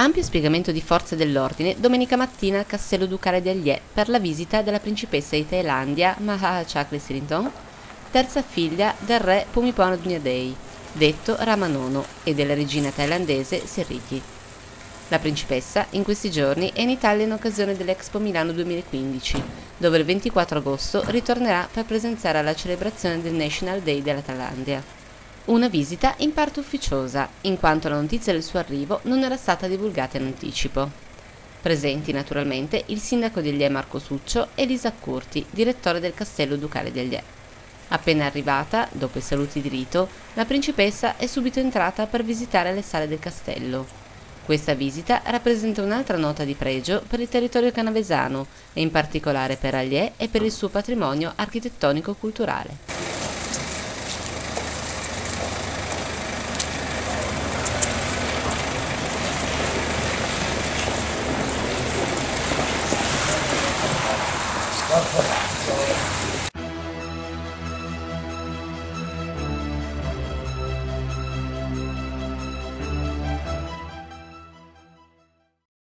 Ampio spiegamento di forze dell'ordine domenica mattina al Castello Ducale di Allier per la visita della principessa di Thailandia Maha Chakrisiringtong, terza figlia del re Bhumibol Adulyadej, detto Rama IX, e della regina thailandese Siriki. La principessa in questi giorni è in Italia in occasione dell'Expo Milano 2015, dove il 24 agosto ritornerà per presenziare alla celebrazione del National Day della Thailandia. Una visita in parte ufficiosa, in quanto la notizia del suo arrivo non era stata divulgata in anticipo. Presenti naturalmente il sindaco di Allier Marco Succio e Lisa Curti, direttore del Castello Ducale di Allier. Appena arrivata, dopo i saluti di rito, la principessa è subito entrata per visitare le sale del castello. Questa visita rappresenta un'altra nota di pregio per il territorio canavesano e in particolare per Allier e per il suo patrimonio architettonico-culturale.